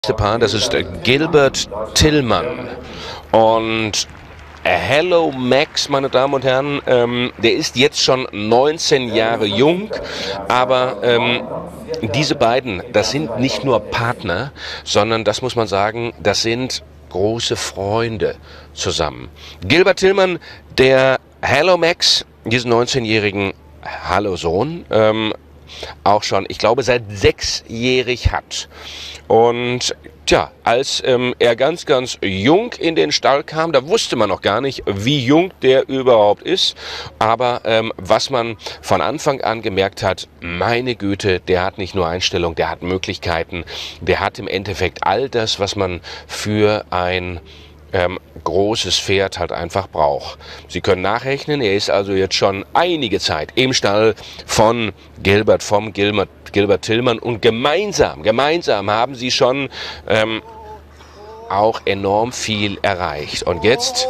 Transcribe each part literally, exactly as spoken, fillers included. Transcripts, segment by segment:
Paar, das ist Gilbert Tillmann und Hello Max, meine Damen und Herren, ähm, der ist jetzt schon neunzehn Jahre jung, aber ähm, diese beiden, das sind nicht nur Partner, sondern das muss man sagen, das sind große Freunde zusammen. Gilbert Tillmann, der Hello Max, diesen neunzehnjährigen Hallo Sohn, ähm, auch schon, ich glaube, seit sechsjährig hat. Und tja, als ähm, er ganz, ganz jung in den Stall kam, da wusste man noch gar nicht, wie jung der überhaupt ist. Aber ähm, was man von Anfang an gemerkt hat, meine Güte, der hat nicht nur Einstellung, der hat Möglichkeiten, der hat im Endeffekt all das, was man für ein Ähm, großes Pferd halt einfach braucht. Sie können nachrechnen, er ist also jetzt schon einige Zeit im Stall von Gilbert, vom Gilbert, Gilbert Tillmann, und gemeinsam, gemeinsam haben sie schon ähm, auch enorm viel erreicht. Und jetzt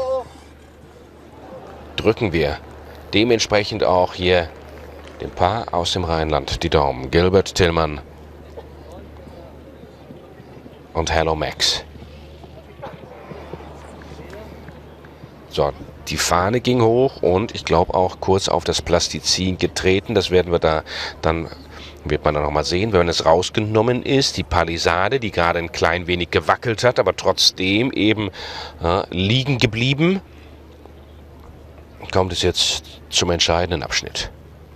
drücken wir dementsprechend auch hier dem Paar aus dem Rheinland die Daumen. Gilbert Tillmann und Hello Max. So, die Fahne ging hoch und ich glaube auch kurz auf das Plastizin getreten. Das werden wir da dann, wird man dann nochmal sehen, wenn es rausgenommen ist. Die Palisade, die gerade ein klein wenig gewackelt hat, aber trotzdem eben äh, liegen geblieben. Kommt es jetzt zum entscheidenden Abschnitt.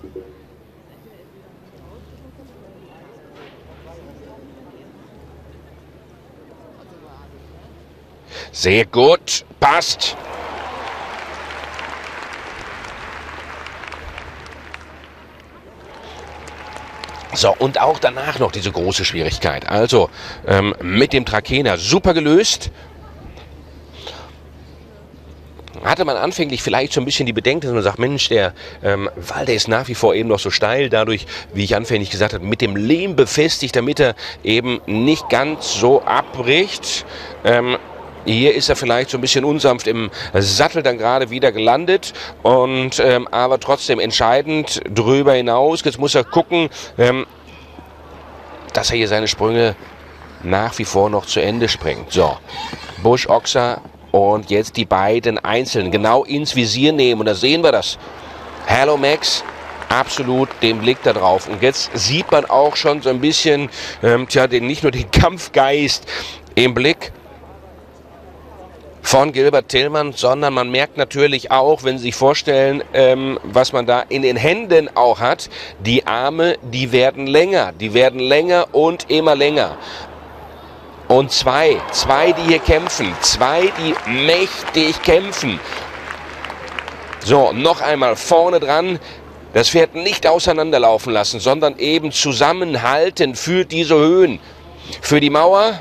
Sehr gut, passt. So, und auch danach noch diese große Schwierigkeit. Also ähm, mit dem Trakehner super gelöst. Hatte man anfänglich vielleicht so ein bisschen die Bedenken, dass man sagt, Mensch, der ähm, Wall, der ist nach wie vor eben noch so steil, dadurch, wie ich anfänglich gesagt habe, mit dem Lehm befestigt, damit er eben nicht ganz so abbricht. Ähm, Hier ist er vielleicht so ein bisschen unsanft im Sattel dann gerade wieder gelandet, und ähm, aber trotzdem entscheidend drüber hinaus. Jetzt muss er gucken, ähm, dass er hier seine Sprünge nach wie vor noch zu Ende springt. So, Busch, Ochser und jetzt die beiden einzeln genau ins Visier nehmen, und da sehen wir das. Hello Max, absolut den Blick da drauf, und jetzt sieht man auch schon so ein bisschen, ähm, tja, den, nicht nur den Kampfgeist im Blick von Gilbert Tillmann, sondern man merkt natürlich auch, wenn Sie sich vorstellen, ähm, was man da in den Händen auch hat, die Arme, die werden länger, die werden länger und immer länger. Und zwei, zwei, die hier kämpfen, zwei, die mächtig kämpfen. So, noch einmal vorne dran, das Pferd nicht auseinanderlaufen lassen, sondern eben zusammenhalten für diese Höhen, für die Mauer.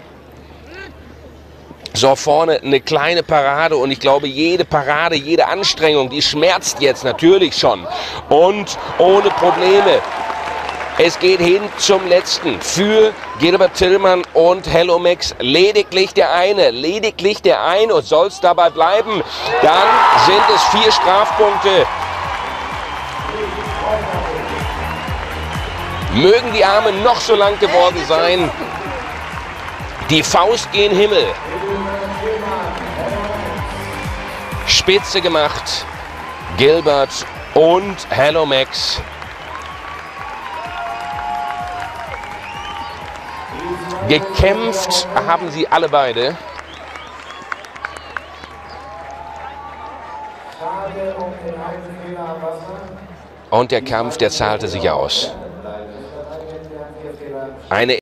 So, vorne eine kleine Parade, und ich glaube, jede Parade, jede Anstrengung, die schmerzt jetzt natürlich schon. Und ohne Probleme. Es geht hin zum letzten für Gilbert Tillmann und Hello Max. Lediglich der eine, lediglich der eine, und soll es dabei bleiben. Dann sind es vier Strafpunkte. Mögen die Arme noch so lang geworden sein. Die Faust gen Himmel. Spitze gemacht, Gilbert und Hello Max. Gekämpft haben sie alle beide. Und der Kampf, der zahlte sich aus. Eine